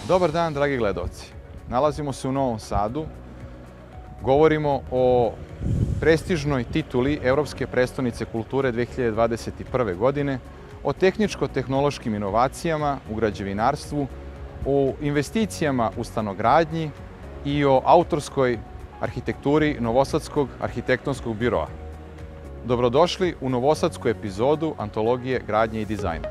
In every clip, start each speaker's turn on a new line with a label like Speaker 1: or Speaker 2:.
Speaker 1: Dobar dan, dragi gledalci. Nalazimo se u Novom Sadu. Govorimo o prestižnoj tituli Evropske prestonice kulture 2021. godine, o tehničko-tehnološkim inovacijama u građevinarstvu, o investicijama u stanogradnji i o autorskoj arhitekturi Novosadskog arhitektonskog biroa. Dobrodošli u novosadsku epizodu Antologije gradnje i dizajna.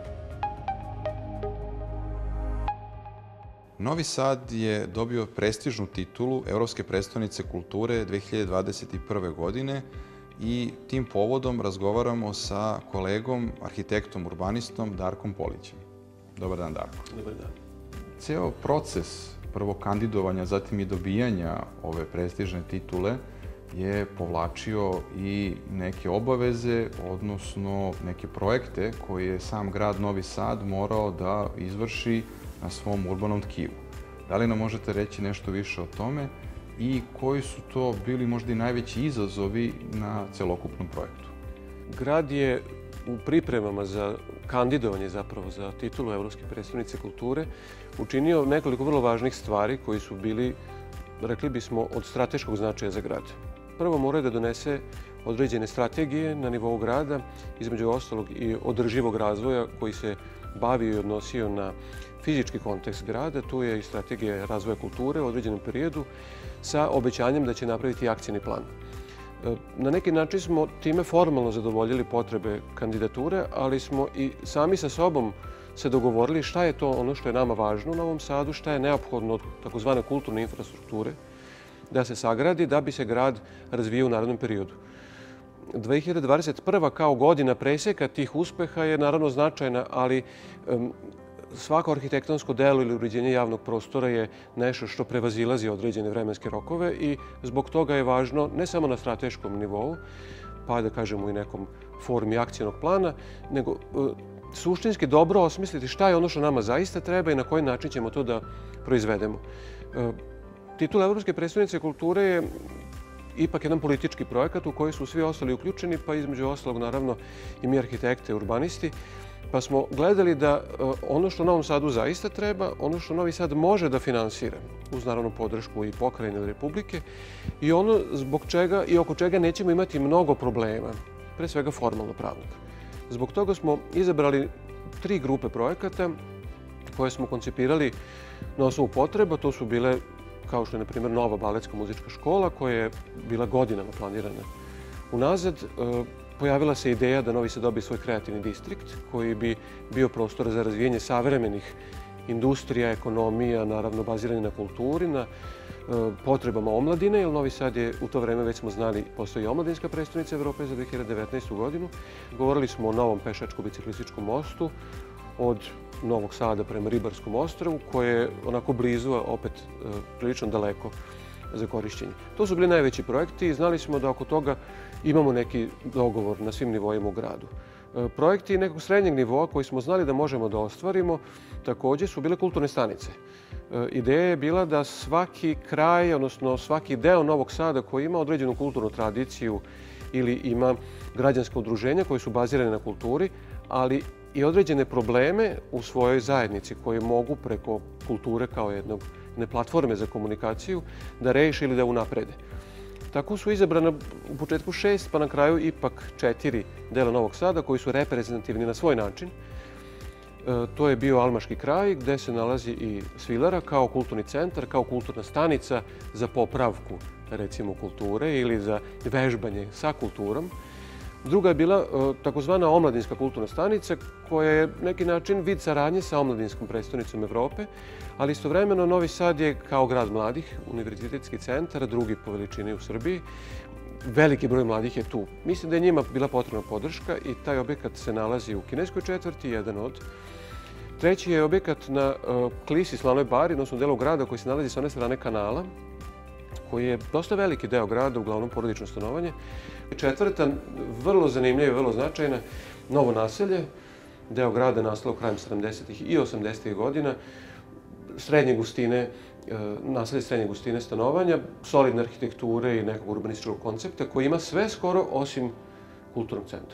Speaker 1: Novi Sad je dobio prestižnu titulu Evropske prestonice kulture 2021. godine i tim povodom razgovaramo sa kolegom, arhitektom, urbanistom Darkom Polićem. Dobar dan, Darko.
Speaker 2: Dobar dan.
Speaker 1: Ceo proces prvo kandidovanja, zatim i dobijanja ove prestižne titule je povlačio i neke obaveze, odnosno neke projekte koje je sam grad Novi Sad morao da izvrši na svom urbanom tkivu. Da li nam možete reći nešto više o tome i koji su to bili možda i najveći izazovi na celokupnom projektu?
Speaker 2: Grad je u pripremama za kandidovanje zapravo za titulu Evropske prestonice kulture učinio nekoliko vrlo važnih stvari koji su bili, rekli bismo, od strateškog značaja za grad. Prvo mora da donese određene strategije na nivou grada, između ostalog i održivog razvoja koji se bavio i odnosio na fizički kontekst grada. Tu je i strategija razvoja kulture u određenom periodu sa obećanjem da će napraviti akcijni plan. Na neki način smo time formalno zadovoljili potrebe kandidature, ali smo i sami sa sobom se dogovorili šta je to ono što je nama važno u Novom Sadu, šta je neophodno od takozvane kulturne infrastrukture da se sagradi da bi se grad razvijao u narednom periodu. 2021. kao godina preseka tih uspeha je naravno značajna, ali svako arhitektonsko delo ili uređenje javnog prostora je nešto što prevazilazi određene vremenske rokove i zbog toga je važno ne samo na strateškom nivou, pa da kažemo i nekom formi akcijnog plana, nego suštinski dobro osmisliti šta je ono što nama zaista treba i na koji način ćemo to da proizvedemo. Titula Evropske prestonice kulture je ipak jedan politički projekat u koji su svi ostali uključeni, pa između ostalog naravno i mi arhitekte, urbanisti, pa smo gledali da ono što Novom Sadu zaista treba, ono što Novi Sad može da finansira, uz naravno podršku i pokrajine ili Republike, i ono zbog čega i oko čega nećemo imati mnogo problema, pre svega formalno pravnog. Zbog toga smo izabrali 3 grupe projekata koje smo koncipirali na osnovu potreba. To su bile, kao što je, na primjer, nova baletska muzička škola koja je bila godinama planirana unazad. Pojavila se ideja da Novi Sad dobije svoj kreativni distrikt koji bi bio prostor za razvijanje savremenih industrija, ekonomija, naravno bazirani na kulturi, na potrebama omladine, jer Novi Sad je u to vreme, već smo znali, postoji omladinska prestonica Evrope za 2019. godinu. Govorili smo o novom pešačko-biciklističkom mostu od Novog Sada prema Ribarskom ostrvu, koje je onako blizu, a opet prilično daleko za korišćenje. To su bili najveći projekti i znali smo da oko toga imamo neki dogovor na svim nivoima u gradu. Projekti nekog srednjeg nivoa koji smo znali da možemo da ostvarimo također su bile kulturne stanice. Ideja je bila da svaki kraj, odnosno svaki deo Novog Sada koji ima određenu kulturnu tradiciju ili ima građanska udruženja koji su bazirane na kulturi, ali i određene probleme u svojoj zajednici koje mogu preko kulture kao jedne platforme za komunikaciju da reši ili da unaprede. Tako su izabrana u početku 6, pa na kraju ipak 4 dela Novog Sada koji su reprezentativni na svoj način. To je bio Almaški kraj gde se nalazi i Svilara kao kulturni centar, kao kulturna stanica za popravku, recimo, kulture ili za vežbanje sa kulturom. Druga je bila takozvana omladinska kulturna stanica koja je neki način vid saradnje sa omladinskom prestonicom Evrope, ali istovremeno Novi Sad je kao grad mladih, univerzitetski centar, drugi po veličini u Srbiji. Veliki broj mladih je tu. Mislim da je njima bila potrebna podrška i taj objekat se nalazi u Kineskoj četvrti, jedan od. Treći je objekat na Klisi, Slavnoj bari, odnosno delu grada koji se nalazi sa one strane kanala, koji je dosta veliki deo grada, uglavnom porodično stanovanje. Četvrta, vrlo zanimljiva i vrlo značajna, novo naselje, deo grada nastalo krajem 70. i 80. godina, srednje gustine, naselje srednje gustine stanovanja, solidne arhitekture i nekog urbanističkog koncepta koji ima sve skoro osim kulturnog centra.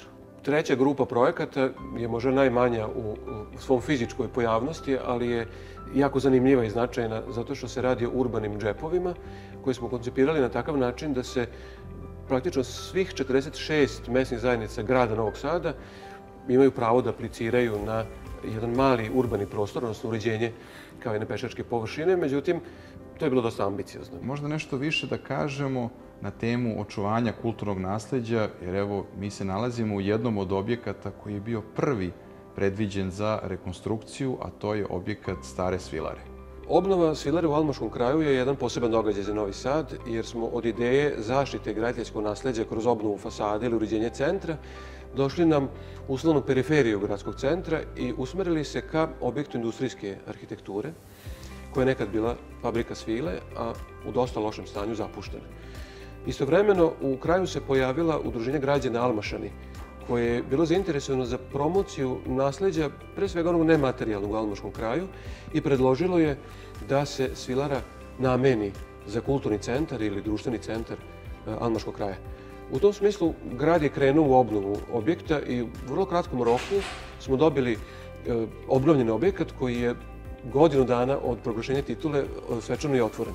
Speaker 2: treća grupa projekata je možda najmanja u svom fizičkoj pojavnosti, ali je jako zanimljiva i značajna zato što se radi o urbanim džepovima koje smo koncipirali na takav način da se praktično svih 46 mesnih zajednica grada Novog Sada imaju pravo da apliciraju na jedan mali urbani prostor, odnosno uređenje kao jedne pešačke površine. Međutim, to je bilo dosta ambiciozno.
Speaker 1: Možda nešto više da kažemo na temu očuvanja kulturnog nasleđa, jer evo mi se nalazimo u jednom od objekata koji je bio prvi predviđen za rekonstrukciju, a to je objekat Stare Svilare.
Speaker 2: Obnova Svilare u Almaškom kraju je jedan poseban događaj za Novi Sad, jer smo od ideje zaštite graditeljskog nasleđa kroz obnovu fasade ili uređenje centra došli nam uslovnu periferiju gradskog centra i usmerili se ka objektu industrijske arhitekture, koja je nekad bila fabrika svile, a u dosta lošem stanju zapuštena. Istovremeno, u kraju se pojavila Udruženje građana Almašani, koje je bilo zainteresovano za promociju nasleđa, pre svega onog nematerijalnog u Almaškom kraju, i predložilo je da se Svilara nameni za kulturni centar ili društveni centar Almaškog kraja. U tom smislu, grad je krenuo u obnovu objekta i u vrlo kratkom roku smo dobili obnovljeni objekat koji je godinu dana od proglašenja titule svečano i otvoren.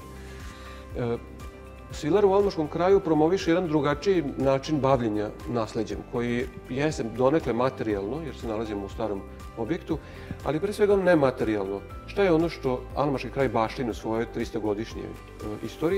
Speaker 2: Svilara u Almaškom kraju promoviše jedan drugačiji način bavljenja nasleđem, koji jeste donekle materijalno, jer se nalazimo u starom objektu, ali pre svega nematerijalno. Šta je ono što Almaški kraj baštini u svojoj 300-godišnjoj istoriji?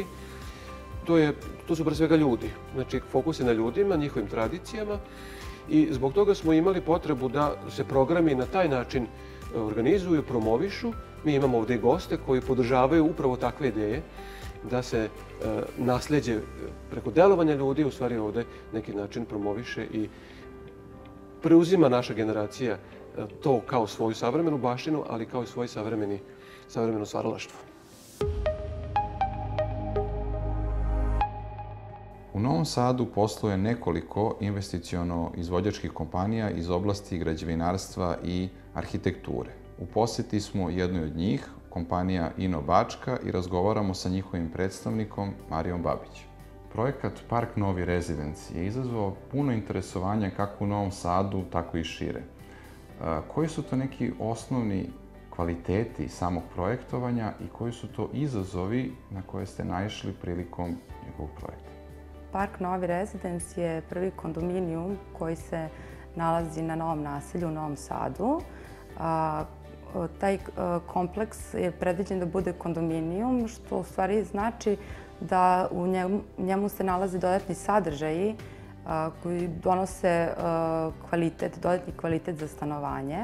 Speaker 2: To su pre svega ljudi. Znači, fokus je na ljudima, njihovim tradicijama, i zbog toga smo imali potrebu da se programi na taj način organizuju, promovišu. Mi imamo ovde i goste koji podržavaju upravo takve ideje, da se nasleđe preko delovanja ljudi u stvari ovde neki način promoviše i preuzima naša generacija to kao svoju savremenu baštinu, ali kao i svoje savremeno stvaralaštvo.
Speaker 1: U Novom Sadu posluje nekoliko investiciono-izvođačkih kompanija iz oblasti građevinarstva i arhitekture. U poseti smo jednoj od njih, kompanija Ino Bačka, i razgovaramo sa njihovim predstavnikom Marijom Babić. Projekat Park Novi Residence je izazvao puno interesovanja kako u Novom Sadu, tako i šire. Koji su to neki osnovni kvaliteti samog projektovanja i koji su to izazovi na koje ste naišli prilikom njegovog projekta?
Speaker 3: Park Novi Residence je prvi kondominijum koji se nalazi na novom naselju u Novom Sadu. Taj kompleks je predviđen da bude kondominijum, što u stvari znači da u njemu se nalaze dodatni sadržaji koji donose dodatni kvalitet za stanovanje.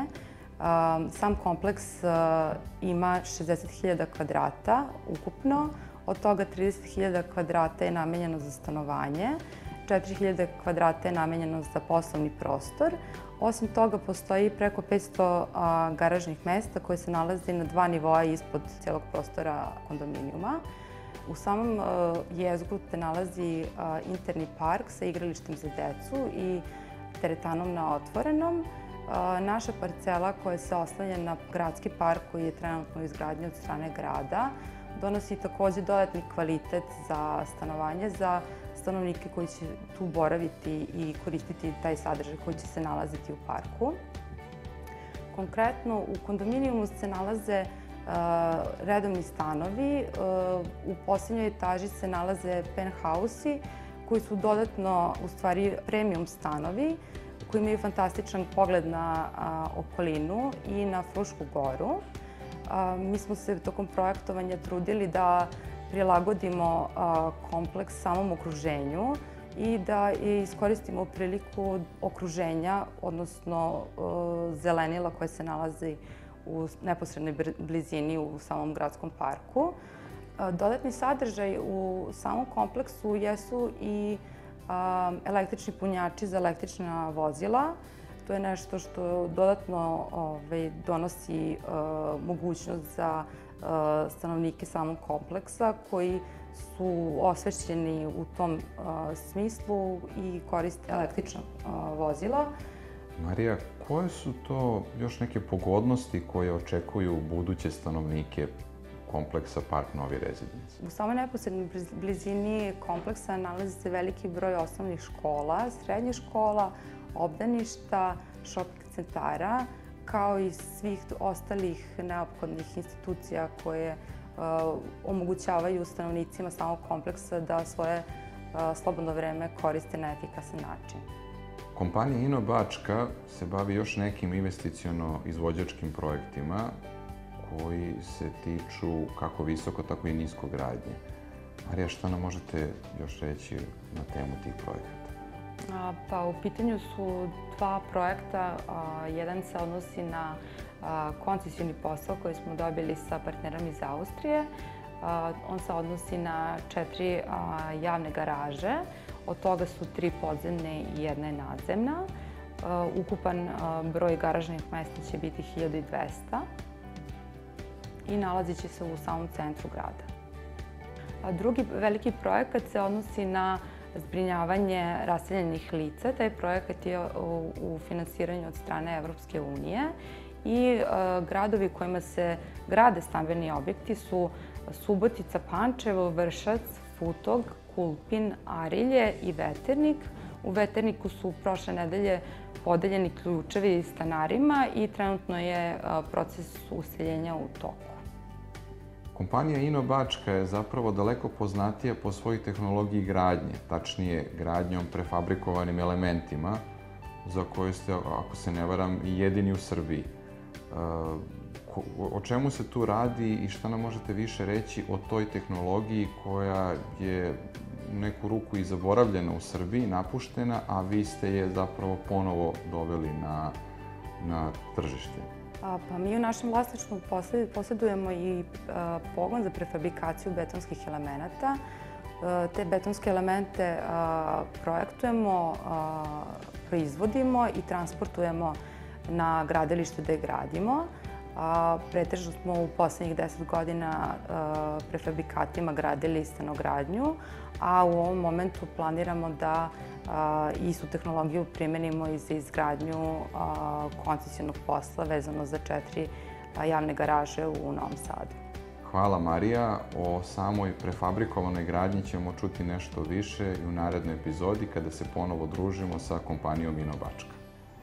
Speaker 3: Sam kompleks ima 60.000 kvadrata ukupno, od toga 30.000 kvadrata je namenjeno za stanovanje, 4.000 kvadrata je namenjeno za poslovni prostor. Osim toga, postoji preko 500 garažnih mesta koje se nalaze na 2 nivoa ispod celog prostora kondominijuma. U samom jezgru se nalazi interni park sa igralištem za decu i teretanom na otvorenom. Naša parcela koja se oslanja na gradski park koji je trenutno u izgradnji od strane grada donosi takođe dodatni kvalitet za stanovanje za stanovnike koji će tu boraviti i koristiti taj sadržaj koji će se nalaziti u parku. Konkretno, u kondominijumu se nalaze redovni stanovi. U poslednjoj etaži se nalaze penthouse-i koji su dodatno, u stvari, premium stanovi koji imaju fantastičan pogled na okolinu i na Frušku goru. Mi smo se tokom projektovanja trudili da prilagodimo kompleks samom okruženju i da iskoristimo priliku okruženja, odnosno zelenila koje se nalazi u neposrednoj blizini u samom gradskom parku. Dodatni sadržaj u samom kompleksu jesu i električni punjači za električna vozila. To je nešto što dodatno donosi mogućnost za stanovnike samog kompleksa koji su osvešćeni u tom smislu i koriste električna vozila.
Speaker 1: Marija, koje su to još neke pogodnosti koje očekuju buduće stanovnike kompleksa Park Novi Residence?
Speaker 3: U samoj neposrednoj blizini kompleksa nalazi se veliki broj osnovnih škola, srednjih škola, obdaništa, šoping centara, kao i svih ostalih neophodnih institucija koje omogućavaju stanovnicima samog kompleksa da svoje slobodno vreme koriste na efikasan način.
Speaker 1: Kompanija Ino Bačka se bavi još nekim investiciono-izvođačkim projektima koji se tiču kako visoko, tako i nisko gradnje. Marija, šta nam možete još reći na temu tih projekata?
Speaker 3: Pa u pitanju su dva projekta. Jedan se odnosi na koncesioni posao koji smo dobili sa partnerom iz Austrije. On se odnosi na 4 javne garaže. Od toga su 3 podzemne i 1 je nadzemna. Ukupan broj garažnih mesta će biti 1200 i nalazit će se u samom centru grada. Drugi veliki projekat se odnosi na zbrinjavanje raseljenih lica. Taj projekat je u finansiranju od strane Evropske unije i gradovi kojima se grade stambeni objekti su Subotica, Pančevo, Vršac, Futog, Kulpin, Arilje i Veternik. U Veterniku su prošle nedelje podeljeni ključevi stanarima i trenutno je proces useljenja u toku.
Speaker 1: Kompanija Ino Bačka je zapravo daleko poznatija po svojoj tehnologiji gradnje, tačnije gradnjom prefabrikovanim elementima, za koju ste, ako se ne varam, i jedini u Srbiji. O čemu se tu radi i šta nam možete više reći o toj tehnologiji koja je u neku ruku i zaboravljena u Srbiji, napuštena, a vi ste je zapravo ponovo doveli na tržište?
Speaker 3: Pa mi u našem vlasništvu posjedujemo i pogon za prefabrikaciju betonskih elemenata. Te betonske elemente projektujemo, proizvodimo i transportujemo na gradilište gde gradimo. Pretežno smo u poslednjih 10 godina prefabrikatima gradili stanogradnju, a u ovom momentu planiramo da istu tehnologiju primenimo i za izgradnju koncesionog posla vezano za 4 javne garaže u Novom Sadu.
Speaker 1: Hvala, Marija. O samoj prefabrikovanoj gradnji ćemo čuti nešto više i u narednoj epizodi kada se ponovo družimo sa kompanijom Ino Bačka.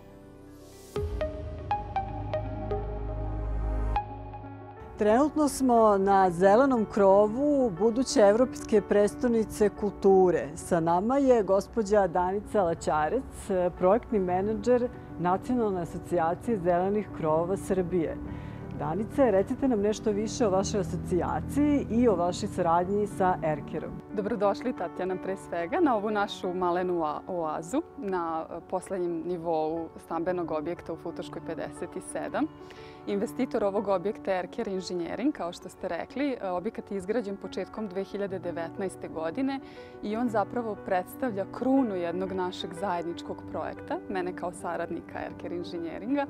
Speaker 4: Trenutno smo na zelenom krovu buduće Evropske prestonice kulture. Sa nama je gospođa Danica Laćarec, projektni menadžer Nacionalne asocijacije zelenih krovova Srbije. Danice, recite nam nešto više o vašoj asocijaciji i o vašoj saradnji sa Erkerom.
Speaker 5: Dobrodošli, Tatjana, pre svega, na ovu našu malenu oazu na poslednjem nivou stambenog objekta u Futoškoj 57. Investitor ovog objekta je Erker Inženjering, kao što ste rekli. Objekat je izgrađen početkom 2019. godine i on zapravo predstavlja krunu jednog našeg zajedničkog projekta, mene kao saradnika Erker Inženjeringa,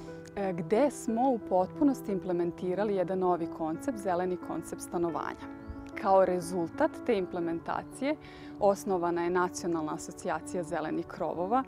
Speaker 5: gde smo u potpunosti implementirali jedan novi koncept, zeleni koncept stanovanja. Kao rezultat te implementacije osnovana je Nacionalna asocijacija zelenih krovova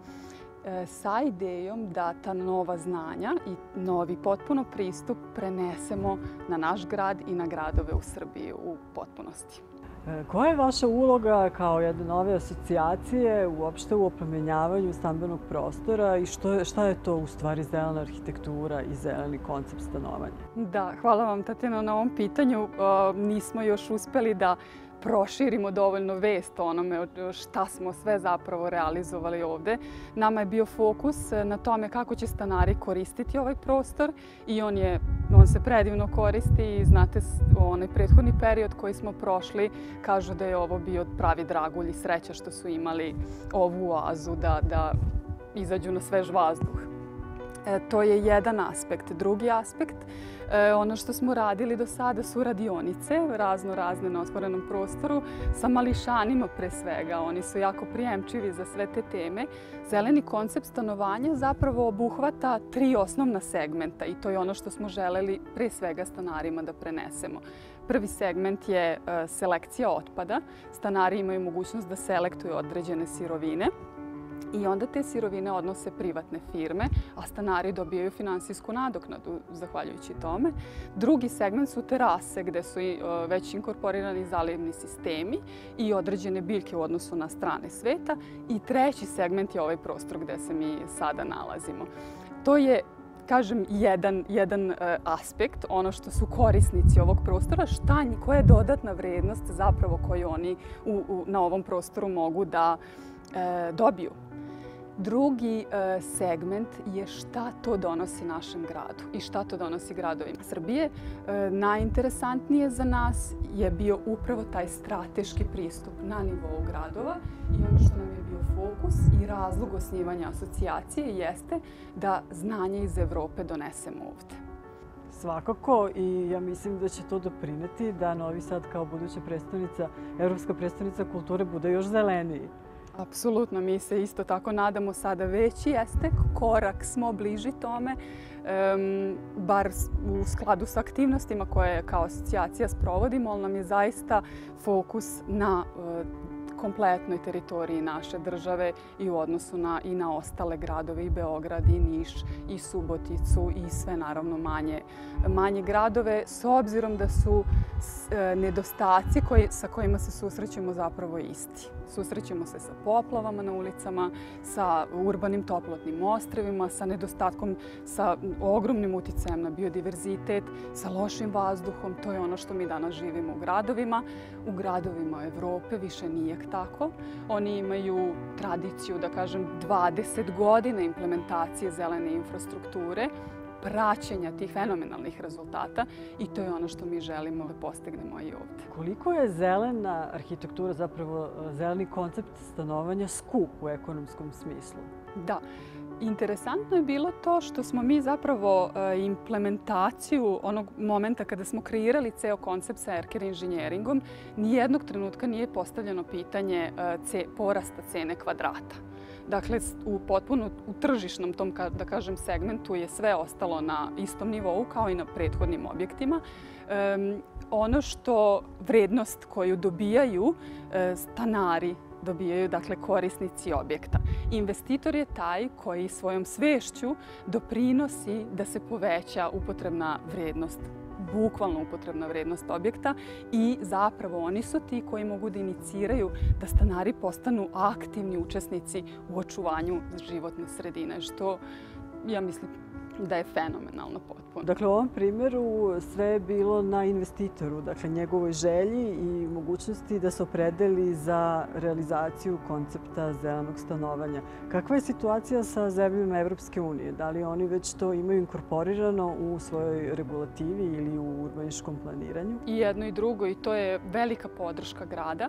Speaker 5: sa idejom da ta nova znanja i novi potpuno pristup prenesemo na naš grad i na gradove u Srbiji u potpunosti.
Speaker 4: Koja je vaša uloga kao jedne nove asocijacije uopšte u oplemenjavanju stambenog prostora i šta je to u stvari zelena arhitektura i zeleni koncept stanovanja?
Speaker 5: Da, hvala vam, Tatjana, na ovom pitanju. Nismo još uspeli da proširimo dovoljno vest o onome šta smo sve zapravo realizovali ovde. Nama je bio fokus na tome kako će stanari koristiti ovaj prostor i on se predivno koristi i znate, onaj prethodni period koji smo prošli kažu da je ovo bio pravi dragulj i sreća što su imali ovu oazu da izađu na svež vazduh. To je jedan aspekt. Drugi aspekt, ono što smo radili do sada su radionice, razne na otvorenom prostoru, sa mališanima pre svega. Oni su jako prijemčivi za sve te teme. Zeleni koncept stanovanja zapravo obuhvata 3 osnovna segmenta i to je ono što smo želeli pre svega stanarima da prenesemo. Prvi segment je selekcija otpada. Stanari imaju mogućnost da selektuju određene sirovine I onda te sirovine odnose privatne firme, a stanari dobijaju finansijsku nadoknadu zahvaljujući tome. Drugi segment su terase gde su već inkorporirani zalivni sistemi i određene biljke u odnosu na strane sveta. I treći segment je ovaj prostor gde se mi sada nalazimo. To je, kažem, jedan aspekt, ono što su korisnici ovog prostora, koja je dodatna vrednost zapravo koju oni na ovom prostoru mogu da dobiju. Drugi segment je šta to donosi našem gradu i šta to donosi gradovima Srbije. Najinteresantnije za nas je bio upravo taj strateški pristup na nivou gradova i ono što nam je bio fokus i razlog osnivanja asocijacije jeste da znanje iz Evrope donesemo ovde.
Speaker 4: Svakako i ja mislim da će to doprineti da Novi Sad kao buduća prestonica, evropska prestonica kulture bude još zeleniji.
Speaker 5: Apsolutno, mi se isto tako nadamo sada već jeste, korak smo bliži tome, bar u skladu sa aktivnostima koje kao asocijacija sprovodimo, ali nam je zaista fokus na kompletnoj teritoriji naše države i u odnosu i na ostale gradove, i Beograd, i Niš, i Suboticu, i sve naravno manje gradove, s obzirom da su nedostaci sa kojima se susrećemo zapravo isti. Susrećemo se sa poplavama na ulicama, sa urbanim toplotnim ostrvima, sa nedostatkom, sa ogromnim uticajem na biodiverzitet, sa lošim vazduhom. To je ono što mi danas živimo u gradovima. U gradovima Evrope više nije tako. Oni imaju tradiciju, da kažem, 20 godina implementacije zelene infrastrukture, praćenja tih fenomenalnih rezultata i to je ono što mi želimo da postignemo i ovde.
Speaker 4: Koliko je zelena arhitektura, zapravo zeleni koncept stanovanja skup u ekonomskom smislu?
Speaker 5: Da. Interesantno je bilo to što smo mi zapravo implementaciju onog momenta kada smo kreirali ceo koncept sa Erker inženjeringom, nijednog trenutka nije postavljeno pitanje porasta cene kvadrata. Dakle, u tržišnom tom, da kažem, segmentu je sve ostalo na istom nivou kao i na prethodnim objektima. Ono što vrednost koju dobijaju stanari, dobijaju, dakle, korisnici objekta. Investitor je taj koji svojom svešću doprinosi da se poveća upotrebna vrednost, bukvalno upotrebna vrednost objekta i zapravo oni su ti koji mogu da iniciraju da stanari postanu aktivni učesnici u očuvanju životne sredine, što ja mislim da je fenomenalno potpuno.
Speaker 4: Dakle, u ovom primjeru sve je bilo na investitoru, dakle njegovoj želji i mogućnosti da se opredeli za realizaciju koncepta zelenog stanovanja. Kakva je situacija sa zemljama Evropske unije? Da li oni već to imaju inkorporirano u svojoj regulativi ili u urbanističkom planiranju?
Speaker 5: I jedno i drugo, i to je velika podrška grada.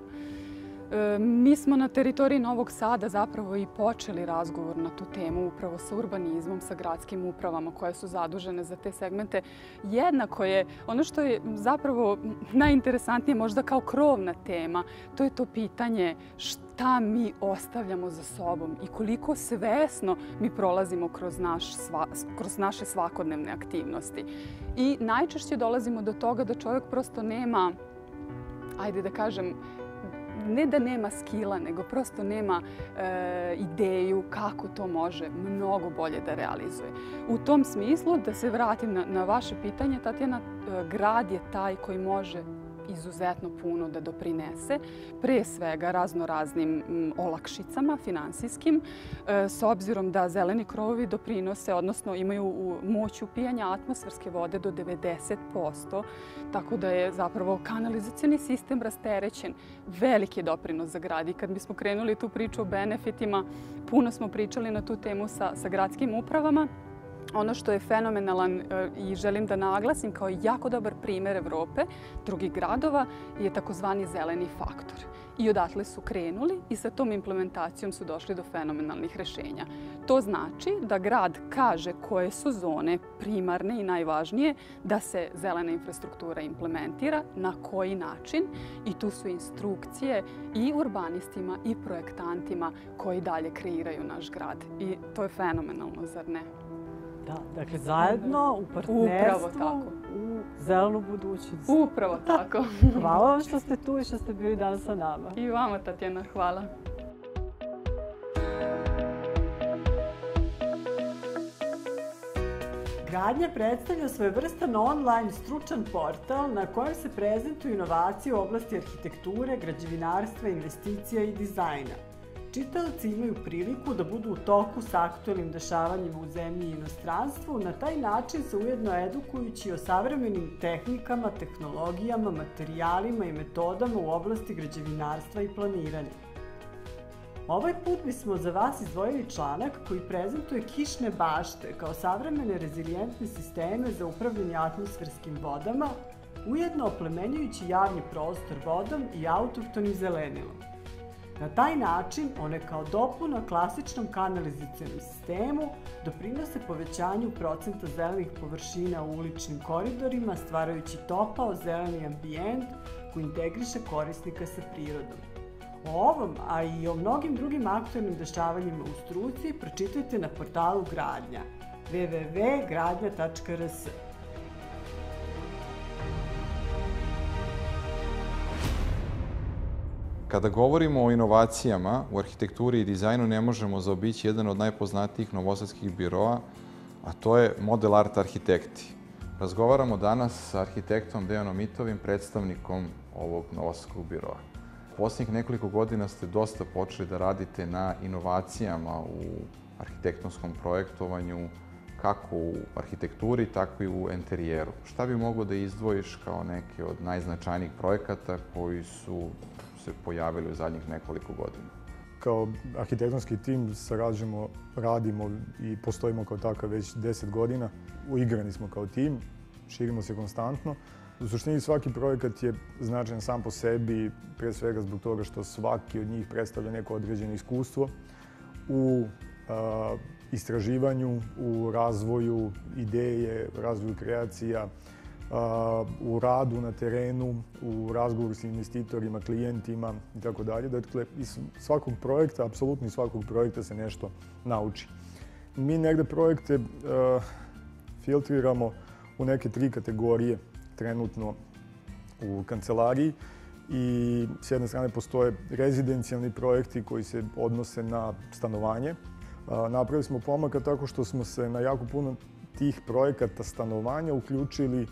Speaker 5: Mi smo na teritoriji Novog Sada zapravo i počeli razgovor na tu temu upravo sa urbanizmom, sa gradskim upravama koje su zadužene za te segmente. Jednako je ono što je zapravo najinteresantnije možda kao krovna tema, to je to pitanje šta mi ostavljamo za sobom i koliko svesno mi prolazimo kroz naše svakodnevne aktivnosti. I najčešće dolazimo do toga da čovjek prosto nema, ajde da kažem, ne da nema skila, nego prosto nema ideju kako to može mnogo bolje da realizuje. U tom smislu, da se vratim na vaše pitanje, Tatjana, grad je taj koji može izuzetno puno da doprinese, pre svega raznoraznim olakšicama finansijskim, s obzirom da zeleni krovovi doprinose, odnosno imaju moć upijanja atmosferske vode do 90%, tako da je zapravo kanalizacioni sistem rasterećen. Veliki je doprinos za grad i kad bismo krenuli tu priču o benefitima, puno smo pričali na tu temu sa gradskim upravama. Ono što je fenomenalan i želim da naglasim kao jako dobar primer Evrope, drugih gradova, je takozvani zeleni faktor. I odatle su krenuli i sa tom implementacijom su došli do fenomenalnih rešenja. To znači da grad kaže koje su zone primarne i najvažnije da se zelena infrastruktura implementira, na koji način, i tu su instrukcije i urbanistima i projektantima koji dalje kreiraju naš grad. I to je fenomenalno, zar ne?
Speaker 4: Da, dakle, zajedno, u partnerstvu, u zelenu budućnost.
Speaker 5: Upravo tako.
Speaker 4: Hvala vam što ste tu i što ste bili danas sa nama.
Speaker 5: I vama, Tatjana, hvala.
Speaker 4: Gradnja predstavlja svojevrstan online stručan portal na kojem se prezentuju inovacije u oblasti arhitekture, građevinarstva, investicija i dizajna. Čitaoci imaju priliku da budu u toku s aktuelnim dešavanjima u zemlji i inostranstvu, na taj način se ujedno edukujući o savremenim tehnikama, tehnologijama, materijalima i metodama u oblasti građevinarstva i planiranja. Ovaj put bismo za vas izdvojili članak koji prezentuje kišne bašte kao savremene rezilijentne sisteme za upravljanje atmosferskim vodama, ujedno oplemenjujući javni prostor vodom i autohtonim zelenilom. Na taj način one kao dopuna klasičnom kanalizacionom sistemu doprinose povećanju procenta zelenih površina u uličnim koridorima, stvarajući topao zeleni ambijent koji integriše korisnika sa prirodom. O ovom, a i o mnogim drugim aktuelnim dešavanjima u struci pročitajte na portalu Gradnja www.gradnja.rs.
Speaker 1: Kada govorimo o inovacijama u arhitekturi i dizajnu, ne možemo zaobići jedan od najpoznatijih novosadskih biroa, a to je Model Art Arhitekti. Razgovaramo danas sa arhitektom Dejanom Mitovim, predstavnikom ovog novosadskog biroa. U posljednjih nekoliko godina ste dosta počeli da radite na inovacijama u arhitektonskom projektovanju, kako u arhitekturi, tako i u enterijeru. Šta bi moglo da izdvojiš kao neke od najznačajnijih projekata koji su se pojavili u zadnjih nekoliko godina?
Speaker 6: Kao arhitektonski tim sarađujemo, radimo i postojimo kao takav već 10 godina. Uigrani smo kao tim, širimo se konstantno. U suštini svaki projekat je značajan sam po sebi, pre svega zbog toga što svaki od njih predstavlja neko određeno iskustvo u istraživanju, u razvoju ideje, razvoju kreacija, u radu na terenu, u razgovoru s investitorima, klijentima itd. Dakle, iz svakog projekta, apsolutno iz svakog projekta se nešto nauči. Mi negde projekte filtriramo u neke 3 kategorije trenutno u kancelariji i s jedne strane postoje rezidencijalni projekti koji se odnose na stanovanje. Napravili smo pomaka tako što smo se na jako puno tih projekata stanovanja uključili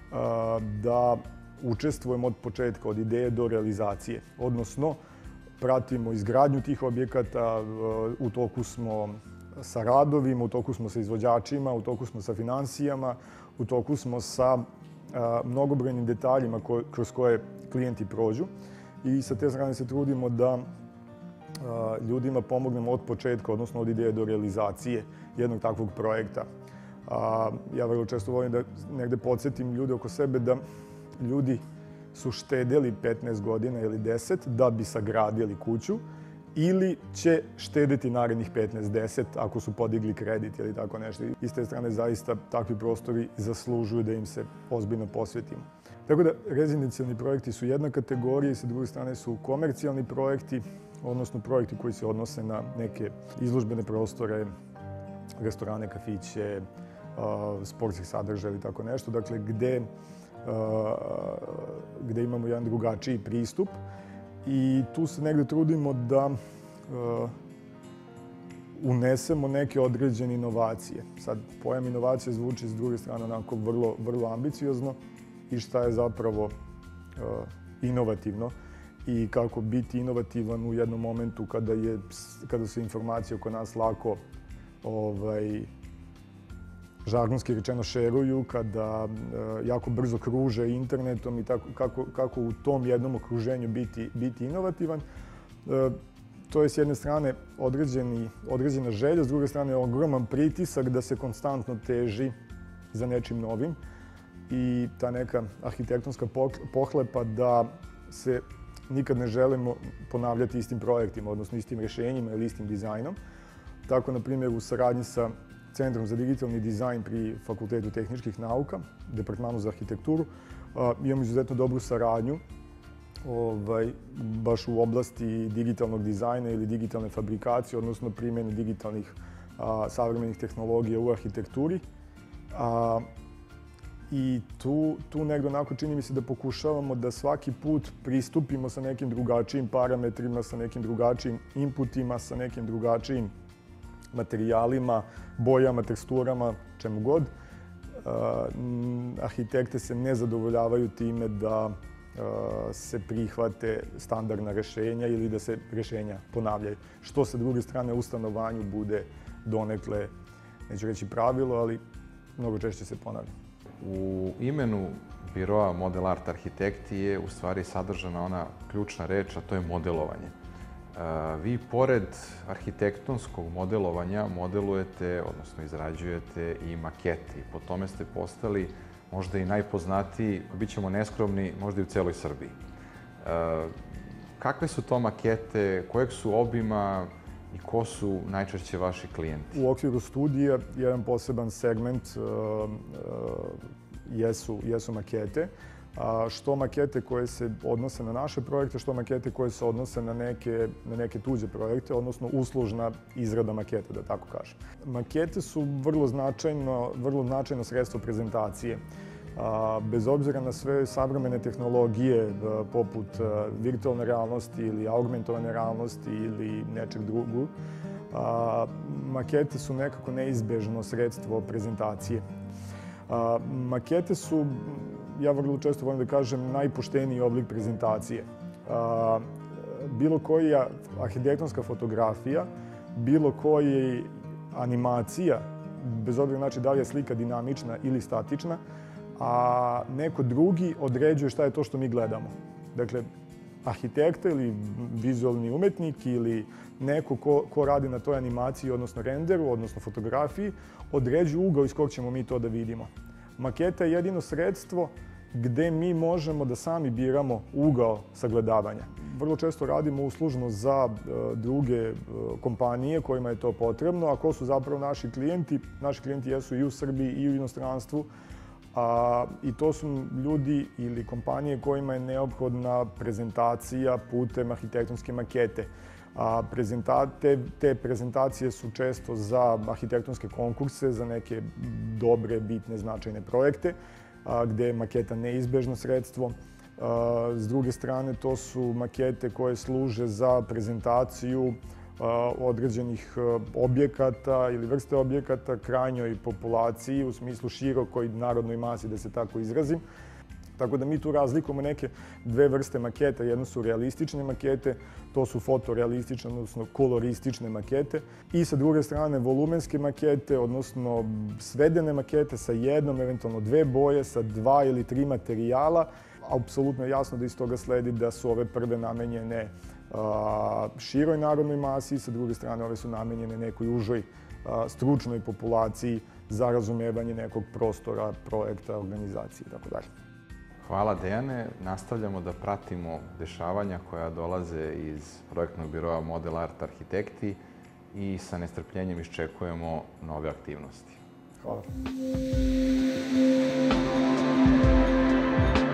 Speaker 6: da učestvujemo od početka, od ideje do realizacije. Odnosno, pratimo izgradnju tih objekata, u toku smo sa radovima, u toku smo sa izvođačima, u toku smo sa finansijama, u toku smo sa mnogobrojnim detaljima kroz koje klijenti prođu. I sa te strane se trudimo da ljudima pomognemo od početka, odnosno od ideje do realizacije jednog takvog projekta. Ja vrlo često volim da negde podsjetim ljude oko sebe da ljudi su štedeli 15 godina ili 10 da bi sagradili kuću ili će štedeti narednih 15-10 ako su podigli kredit ili tako nešto. I s te strane zaista takvi prostori zaslužuju da im se ozbiljno posvetimo. Tako da rezidencijalni projekti su jedna kategorija i sa druge strane su komercijalni projekti, odnosno projekti koji se odnose na neke izložbene prostore, restorane, kafiće, sportskih sadržaja ili tako nešto. Dakle, gde imamo jedan drugačiji pristup i tu se negde trudimo da unesemo neke određene inovacije. Sad, pojam inovacije zvuči s druge strane onako vrlo ambiciozno i šta je zapravo inovativno i kako biti inovativan u jednom momentu kada se informacije oko nas lako žargonski rečeno šeruju, kada jako brzo kruže internetom i kako u tom jednom okruženju biti inovativan. To je s jedne strane određena želja, s druge strane ogroman pritisak da se konstantno teži za nečim novim i ta neka arhitektonska pohlepa da se nikad ne želimo ponavljati istim projektima, odnosno istim rješenjima ili istim dizajnom. Tako, na primjer, u saradnji sa Centrom za digitalni dizajn pri Fakultetu tehničkih nauka, Departmanu za arhitekturu, imamo izuzetno dobru saradnju baš u oblasti digitalnog dizajna ili digitalne fabrikacije, odnosno primjene digitalnih savremenih tehnologija u arhitekturi. I tu negdje onako čini mi se da pokušavamo da svaki put pristupimo sa nekim drugačijim parametrima, sa nekim drugačijim inputima, sa nekim drugačijim materijalima, bojama, teksturama, čemu god. arhitekte se ne zadovoljavaju time da se prihvate standardna rešenja ili da se rešenja ponavljaju. Što sa druge strane u stanovanju bude donekle, neću reći pravilo, ali mnogo češće se ponavlja.
Speaker 1: U imenu biroa Model Art Arhitekti je u stvari sadržana ona ključna reč, a to je modelovanje. Vi pored arhitektonskog modelovanja modelujete, odnosno izrađujete i makete i po tome ste postali možda i najpoznatiji, bit ćemo neskromni, možda i u celoj Srbiji. Kakve su to makete, kojeg su obima i ko su najčešće vaši klijenti?
Speaker 6: U okviru studija jedan poseban segment jesu makete. Što makete koje se odnose na naše projekte, što makete koje se odnose na neke tuđe projekte, odnosno uslužna izrada maketa, da tako kažem. Makete su vrlo značajno sredstvo prezentacije. Bez obzira na sve savremene tehnologije poput virtualne realnosti ili augmentovane realnosti ili nečeg drugog, makete su nekako neizbežno sredstvo prezentacije. Makete su, ja vrlo često volim da kažem, najpošteniji oblik prezentacije. Bilo koja arhitektonska fotografija, bilo koja animacija, bez obzira znači da li je slika dinamična ili statična, a neko drugi određuje šta je to što mi gledamo. Dakle, arhitekta ili vizualni umetnik ili neko ko radi na toj animaciji, odnosno renderu, odnosno fotografiji, određuje ugao iz kog ćemo mi to da vidimo. Maketa je jedino sredstvo gde mi možemo da sami biramo ugao sagledavanja. Vrlo često radimo uslužno za druge kompanije kojima je to potrebno, a ko su zapravo naši klijenti? Naši klijenti jesu i u Srbiji i u inostranstvu, i to su ljudi ili kompanije kojima je neophodna prezentacija putem arhitektonske makete. Te prezentacije su često za arhitektonske konkurse, za neke dobre, bitne, značajne projekte, gde je maketa neizbežno sredstvo. S druge strane, to su makete koje služe za prezentaciju određenih objekata ili vrste objekata krajnjoj populaciji, u smislu širokoj narodnoj masi, da se tako izrazim. Tako da mi tu razlikujemo neke dve vrste maketa. Jedno su realistične makete, to su fotorealistične, odnosno koloristične makete. I sa druge strane volumenske makete, odnosno svedene makete sa jednom, eventualno dve boje, sa 2 ili 3 materijala. Apsolutno je jasno da iz toga sledi da su ove prve namenjene široj narodnoj masi, sa druge strane ove su namenjene nekoj užoj stručnoj populaciji za razumevanje nekog prostora, projekta, organizacije itd.
Speaker 1: Hvala, Dejane. Nastavljamo da pratimo dešavanja koja dolaze iz projektnog biroa Model Art Arhitekti i sa nestrpljenjem iščekujemo nove aktivnosti.
Speaker 6: Hvala.